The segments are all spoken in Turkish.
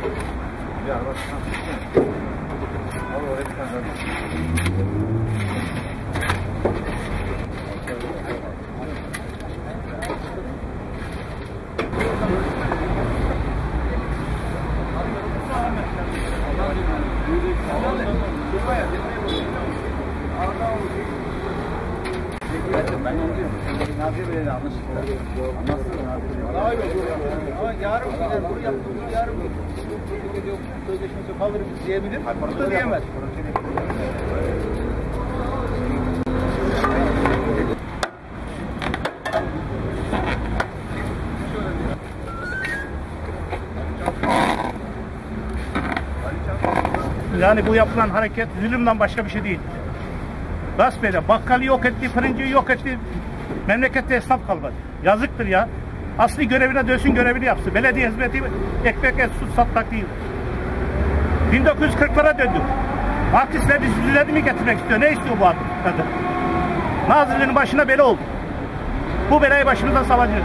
Ben anlıyorum. Nadir Bey'le anlaşıldı. Ama yarın bunu yaptığımız yarın sözleşmesi kalırız diyebilir. Burada diyemez. Yani bu yapılan hareket zulümden başka bir şey değil. Gasp eyle, bakkalı yok etti, fırıncıyı yok etti. Memlekette esnaf kalmadı. Yazıktır ya. Asli görevine dönsün, görevini yapsın. Belediye hizmeti ekmek et, süt satmak değil. 1940'lara döndük. Marksistler bizi düzeni mi getirmek istiyor? Ne istiyor bu kadın? Nazilli'nin başına bela oldu. Bu belayı başımızdan salacağız.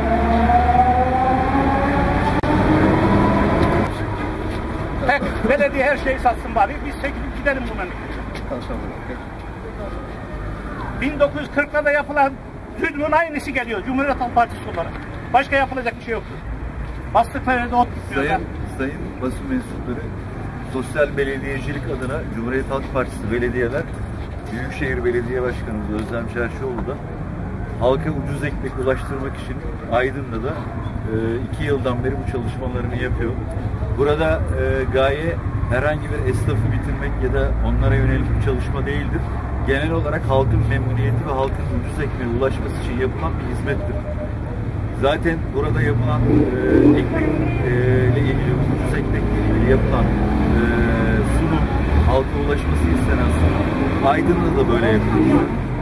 Belediye her şeyi satsın bari. Biz çekilip gidelim bu memlekete. 1940'larda yapılan zulmün aynısı geliyor Cumhuriyet Halk Partisi olarak. Başka yapılacak bir şey yoktur. Bastıkları da Sayın basın mensupları, sosyal belediyecilik adına Cumhuriyet Halk Partisi belediyeler, Büyükşehir Belediye Başkanımız Özlem Çerçioğlu da halka ucuz ekmek ulaştırmak için Aydın'da da 2 yıldan beri bu çalışmalarını yapıyor. Burada gaye herhangi bir esnafı bitirmek ya da onlara yönelik bir çalışma değildir. Genel olarak halkın memnuniyeti ve halkın ucuz ekmeğe ulaşması için yapılan bir hizmettir. Zaten burada yapılan ekmekle ilgili, ucuz ekmekle ilgili yapılan sunum, halka ulaşması istenen sunum, Aydın'da da böyle yapılıyor.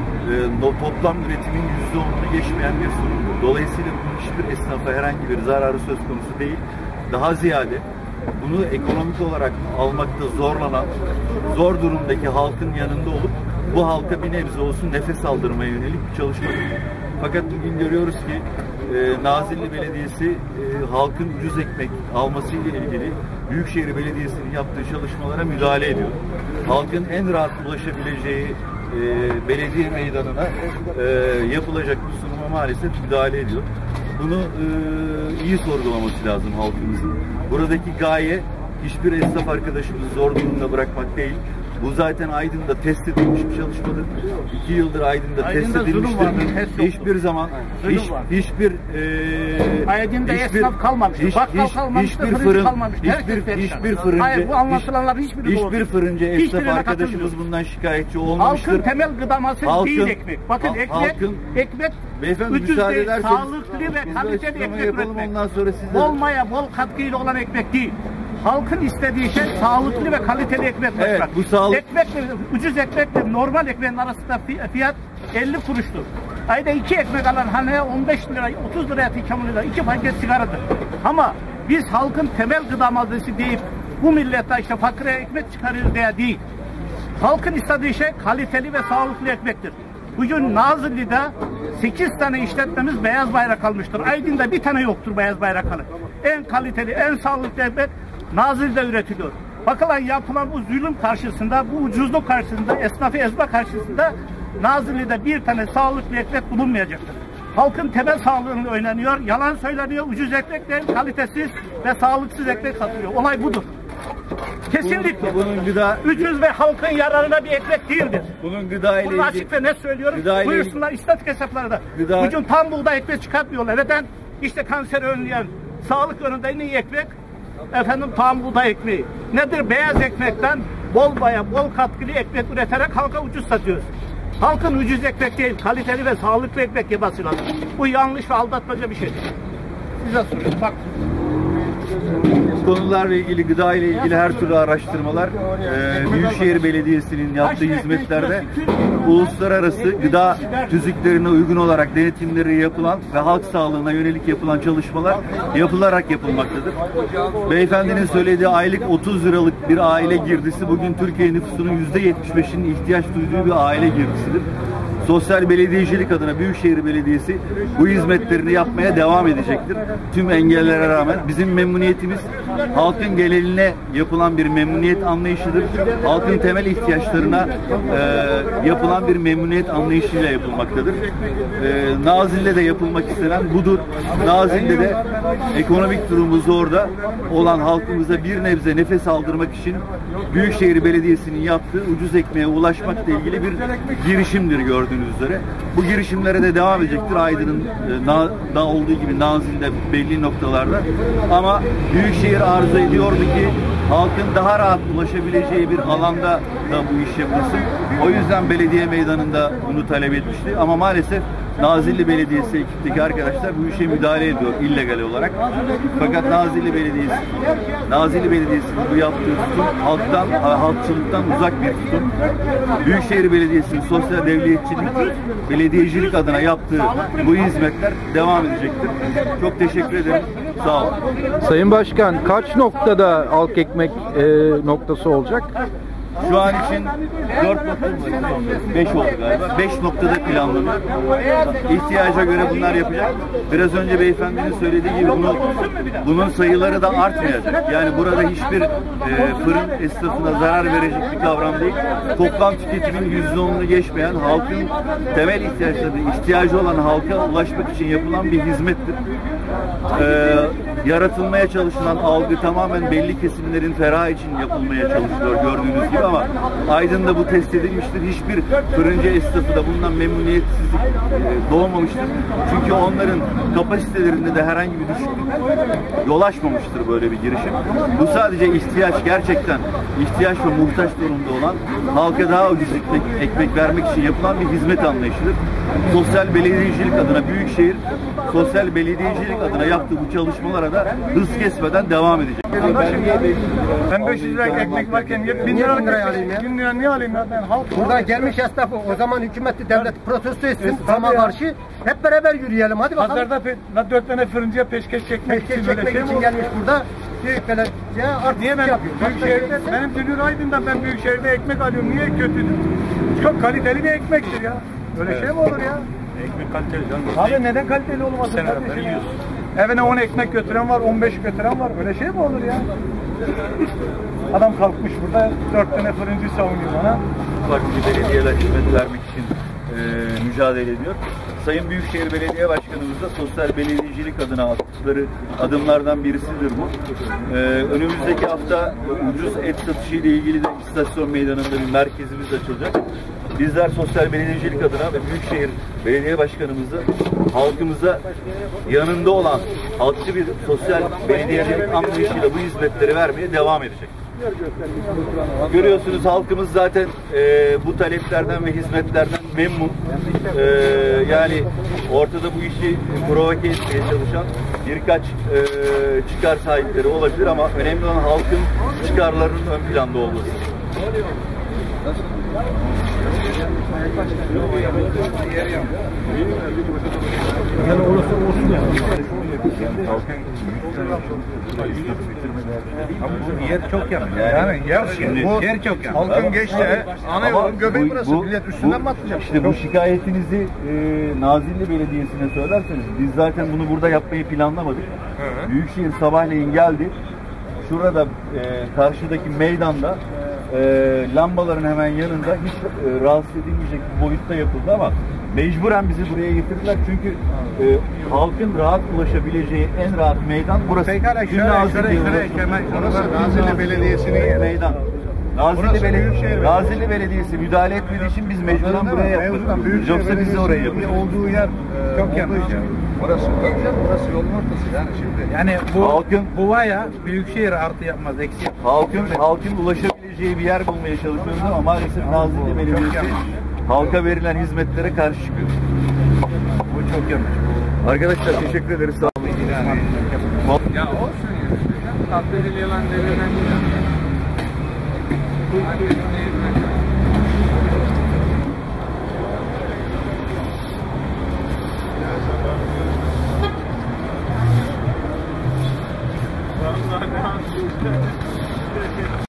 Toplam üretimin %10'unu geçmeyen bir sunumdur. Dolayısıyla bunun hiçbir esnafa herhangi bir zararı söz konusu değil. Daha ziyade bunu ekonomik olarak almakta zorlanan, zor durumdaki halkın yanında olup bu halka bir nebze olsun nefes aldırmaya yönelik bir çalışmadır. Fakat bugün görüyoruz ki Nazilli Belediyesi halkın ucuz ekmek almasıyla ilgili Büyükşehir Belediyesi'nin yaptığı çalışmalara müdahale ediyor. Halkın en rahat ulaşabileceği belediye meydanına yapılacak bu sunuma maalesef müdahale ediyor. Bunu iyi sorgulaması lazım halkımızın. Buradaki gaye hiçbir esnaf arkadaşımızı zor durumda bırakmak değil. Bu zaten Aydın'da test edilmiş bir çalışmadır. 2 yıldır Aydın'da test edilmiştir. Hiçbir zaman hiçbir Aydın'da esnaf kalmamıştır. Bakkal kalmamıştır, fırıncı kalmamıştır. Hiçbir fırıncı, hayır, bu anlatılanların hiçbiri doğru. Hiçbir fırıncı esnaf arkadaşımız bundan şikayetçi olmamıştır. Halkın temel gıdaması değil ekmek. Bakın ekmek ucuz değil, sağlıklı ve kaliteli ekmek üretmek. Olmaya bol katkıyla olan ekmek değil. Halkın istediği şey sağlıklı ve kaliteli ekmek. Evet, bu sağlık. Ekmekle, ucuz ekmekle normal ekmeğin arasında fiyat 50 kuruştur. Ayda 2 ekmek alan haneye 15 lira, 30 liraya tıkamılıyor. 2 paket sigaradır. Ama biz halkın temel gıda maddesi deyip bu millete işte fakire ekmek çıkarıyoruz diye değil. Halkın istediği şey kaliteli ve sağlıklı ekmektir. Bugün Nazilli'de 8 tane işletmemiz beyaz bayrak almıştır. Aydın'da bir tane yoktur beyaz bayrak alı. En kaliteli, en sağlıklı ekmek Nazilli'de üretiliyor. Bakılan yapılan bu zulüm karşısında, bu ucuzluk karşısında, esnafı ezme karşısında Nazilli'de bir tane sağlıklı ekmek bulunmayacaktır. Halkın temel sağlığını oynanıyor, yalan söyleniyor, ucuz ekmekle kalitesiz ve sağlıksız ekmek satılıyor. Olay budur. Kesinlikle. Ucuz ve halkın yararına bir ekmek değildir. Bunun gıda ile ilgili. Bunu açık ve net söylüyorum. Buyursunlar istatistik hesaplarda. Bugün tam buğday ekmek çıkartmıyorlar. Neden? İşte kanseri önleyen, sağlık yönünde en iyi ekmek tam buğday ekmeği. Nedir? Beyaz ekmekten bol katkılı ekmek üreterek halka ucuz satıyoruz. Halkın ucuz ekmek değil, kaliteli ve sağlıklı ekmek yemesi lazım. Bu yanlış ve aldatmaca bir şeydir. Size soruyorum. Bak. Konularla ilgili, gıda ile ilgili her türlü araştırmalar Büyükşehir Belediyesi'nin yaptığı hizmetlerde uluslararası gıda tüzüklerine uygun olarak denetimleri yapılan ve halk sağlığına yönelik yapılan çalışmalar yapılarak yapılmaktadır. Beyefendinin söylediği aylık 30 liralık bir aile girdisi bugün Türkiye nüfusunun %75'inin ihtiyaç duyduğu bir aile girdisidir. Sosyal belediyecilik adına Büyükşehir Belediyesi bu hizmetlerini yapmaya devam edecektir. Tüm engellere rağmen bizim memnuniyetimiz halkın geneline yapılan bir memnuniyet anlayışıdır. Halkın temel ihtiyaçlarına yapılan bir memnuniyet anlayışıyla yapılmaktadır. Nazilli'de de yapılmak istenen budur. Nazilli'de de ekonomik durumu zorda olan halkımıza bir nebze nefes aldırmak için Büyükşehir Belediyesi'nin yaptığı ucuz ekmeğe ulaşmakla ilgili bir girişimdir gördüğünüz üzere. Bu girişimlere de devam edecektir. Aydın'ın da olduğu gibi Nazilli'de belli noktalarda. Ama Büyükşehir arzu ediyordu ki halkın daha rahat ulaşabileceği bir alanda da bu iş yapılsın. O yüzden belediye meydanında bunu talep etmişti. Ama maalesef Nazilli Belediyesi ekipteki arkadaşlar bu işe müdahale ediyor illegal olarak. Fakat Nazilli Belediyesi'nin bu yaptığı tutum halkçılıktan uzak bir tutum. Büyükşehir Belediyesi'nin sosyal devletçilik, belediyecilik adına yaptığı bu hizmetler devam edecektir. Çok teşekkür ederim. Sağ olun. Sayın Başkan, kaç noktada halk ekmek noktası olacak? Şu an için 4 nokta mı? 5 oldu galiba. 5 noktada planlanıyor. İhtiyaca göre bunlar yapacak. Biraz önce beyefendinin söylediği gibi bunun sayıları da artmayacak. Yani burada hiçbir fırın esnafına zarar verecek bir kavram değil. Toplam tüketimin %10'unu geçmeyen, halkın temel ihtiyacı olan halka ulaşmak için yapılan bir hizmettir. Yaratılmaya çalışılan algı tamamen belli kesimlerin ferahı için yapılmaya çalışılıyor gördüğünüz gibi, ama Aydın'da bu test edilmiştir. Hiçbir fırıncı esnafı da bundan memnuniyetsizlik doğmamıştır. Çünkü onların kapasitelerinde de herhangi bir düşüklük yol açmamıştır böyle bir girişim. Bu sadece gerçekten ihtiyaç ve muhtaç durumda olan halka daha ucuz ekmek vermek için yapılan bir hizmet anlayışıdır. Sosyal belediyecilik adına Büyükşehir sosyal belediyecilik adına yaptığı bu çalışmalara da hız kesmeden devam edecek. Ben 500 lira ekmek varken 1000 lira alayım ya. 1000 lira niye alayım ya? Ben halk. Burada gelmiş esnafı o zaman hükümeti devlet protesto etsin. Sama karşı hep beraber yürüyelim. Hadi bakalım. Pazarda 4 tane fırıncıya peşkeş çekmek için gelmiş burada. Büyük belediye artık niye ben Büyükşehir'de, benim Dünür Aydın'da ben Büyükşehir'de ekmek alıyorum. Niye kötüdür? Çok kaliteli bir ekmektir ya. Öyle şey mi olur ya? Ekmek kaliteli canım. Abi neden kaliteli olmasın kardeşim ya? Evine 10 ekmek götüren var, 15 götüren var. Öyle şey mi olur ya? Adam kalkmış burada 4 tane fırıncı savunuyor bana. Farklı belediyeler hizmet vermek için mücadele ediyor. Sayın Büyükşehir Belediye Başkanımız da sosyal belediyecilik adına attıkları adımlardan birisidir bu. Önümüzdeki hafta ucuz et satışı ile ilgili de istasyon meydanında bir merkezimiz açılacak. Bizler sosyal belediyecilik adına ve Büyükşehir Belediye Başkanımızı halkımıza yanında olan halkçı bir sosyal belediyecilik anlayışıyla bu hizmetleri vermeye devam edecek. Görüyorsunuz halkımız zaten bu taleplerden ve hizmetlerden memnun. Yani ortada bu işi provoke etmeye çalışan birkaç çıkar sahipleri olabilir, ama önemli olan halkın çıkarlarının ön planda olması. Yani orası olsun ya. Yer çok yakın. Yani yer çok yakın. Halkın geçti. Ana yolun göbeği burası. Millet üstünden mi atlayacak? İşte bu şikayetinizi Nazilli Belediyesi'ne söylerseniz, biz zaten bunu burada yapmayı planlamadık. Büyükşehir sabahleyin geldi. Şurada karşıdaki meydanda lambaların hemen yanında hiç rahatsız edilmeyecek bir boyutta yapıldı, ama mecburen bizi buraya getirdiler çünkü halkın rahat ulaşabileceği en rahat meydan burası. Nazilli Belediyesi'nin meydan. Nazilli Belediyesi müdahale etmediği için biz mecburen buraya yaptık. Yoksa biz de oraya yapıyoruz. Olduğu yer çok yanlış. Orası yolun ortası yani şimdi. Yani bu var ya, Büyükşehir artı yapmaz, eksi yapmaz. Halkın ulaşabileceği bir yer bulmaya çalışıyoruz, ama maalesef Nazilli Belediyesi halka verilen hizmetlere karşı çıkıyor. Bu çok yanlış. Arkadaşlar teşekkür ederiz. Sağ olun. Ya olsun ya. Tatlı edilen denilen